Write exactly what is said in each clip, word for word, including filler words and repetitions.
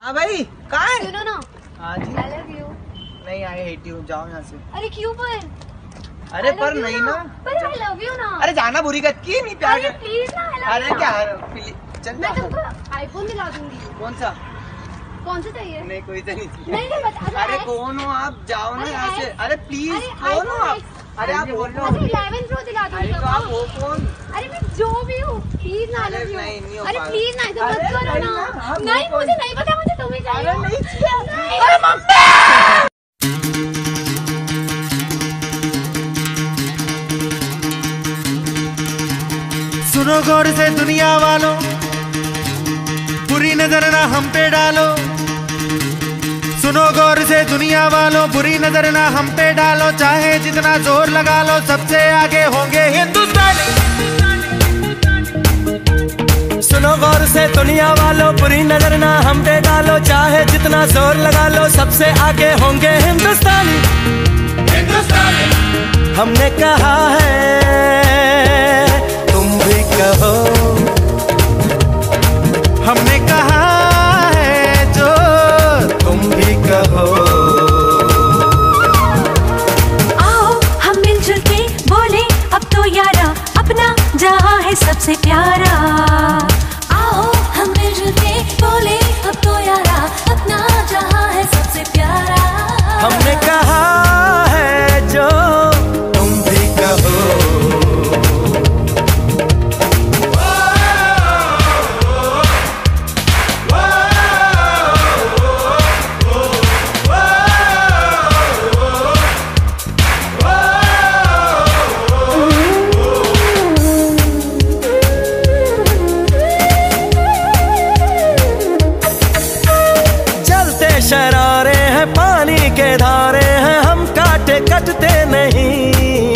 हाँ भाई कहाँ है? सुनो ना। हाँ जी। I love you। नहीं आई हेट यू, जाओ यहाँ से। अरे क्यों पर? अरे पर नहीं ना, पर I love you ना। अरे जाना बुरी गत की नहीं प्यार। अरे प्लीज ना I love अरे you। क्या चल मैं तुमको आईफोन दिला दूंगी। कौन सा? कौन सा चाहिए? नहीं कोई तो नहीं चाहिए। नहीं नहीं बता। अरे कौन हो आप, जाओ ना यहाँ से। अरे प्लीज कौन हो आप? अरे आप बोल रहे हो इलेवन प्रो दिला दूंगी। तो आप हो कौन? अरे मैं जो भी हूँ प्लीज ना love you। नहीं, नहीं हो अरे पाएगा। प्लीज ना ऐसा मत करो ना। ना, नहीं मुझे नहीं पता, मुझे तुम्हें चाहिए। अरे नहीं चाहिए। अरे मम्मी। सुनो गौर से दुनिया वालों, बुरी नजर ना हम पे डालो। सुनो गौर से दुनिया वालों, बुरी नजर ना हम पे डालो। चाहे जितना जोर लगा लो, सबसे आगे होंगे हिंदुस्तानी। सुनो गौर से दुनिया वालों, बुरी नजर ना हम पे डालो। चाहे जितना जोर लगा लो, सबसे आगे होंगे हिंदुस्तानी। हिंदुस्तानी हमने कहा है, तुम भी कहो। हमने कहा है जो तुम भी कहो। आओ हम मिलजुल के बोले अब तो यारा, अपना जहां है सबसे प्यारा। आओ हम मिलजुल के बोले अब तो यारा, अपना जहां है सबसे प्यारा। हमने कहा है जो तुम भी कहो। शरारे हैं पानी के धारे हैं, हम काटे कटते नहीं।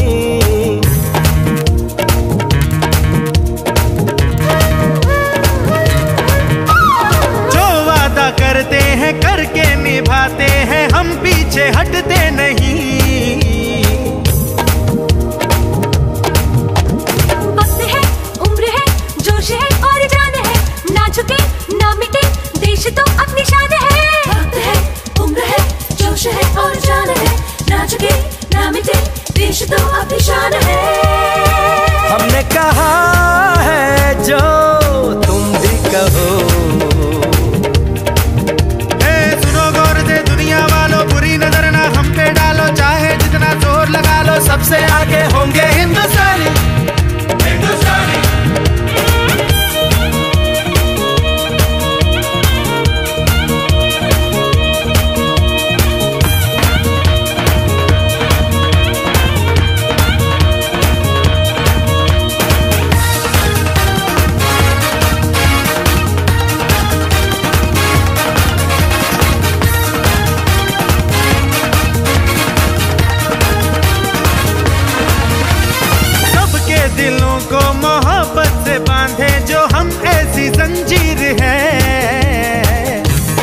जो वादा करते हैं करके निभाते हैं, हम पीछे हटते नहीं। वक्त है, उम्र है, जोश है और जान है, ना झुके ना मिटे देश तो अपनी शान है। है और जान है, ना झुके ना मिटे देश तो अपनी शान है। हमने कहा है जो तुम भी कहो। ए सुनो गौर से दुनिया वालों, बुरी नजर ना हम पे डालो। चाहे जितना जोर लगा लो, सबसे आगे होंगे हिंदुस्तानी। हिंदुस्तानी दिलों को मोहब्बत से बांधे जो हम ऐसी जंजीर है।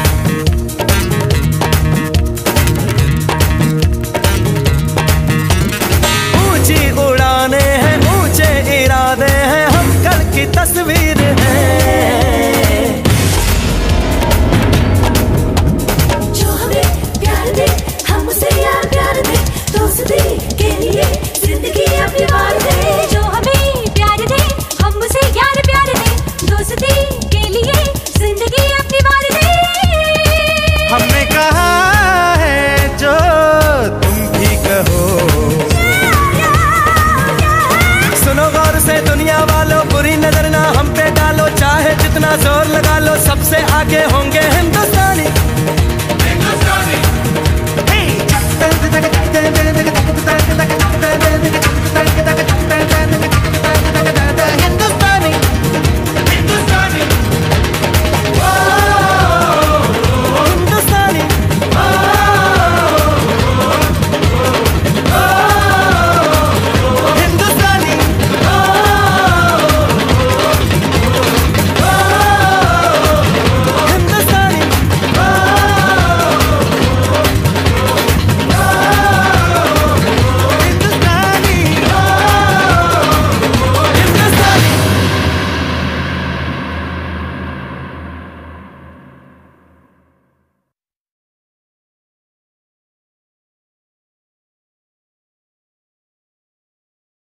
ऊंची उड़ाने हैं, ऊंचे इरादे हैं, हम कल की तस्वीर है। जो हमें प्यार दे, हम उसे यार प्यार दे, दोस्ती के लिए जिंदगी अपनी वार दे। जो हमें प्यार दे, हम उसे यार प्यार दे, दोस्ती के लिए जिंदगी अपनी वार दे। हमने कहा है जो तुम भी कहो। सुनो गौर से दुनिया वालों, बुरी नजर ना हम पे डालो। चाहे जितना जोर लगा लो, सबसे आगे होंगे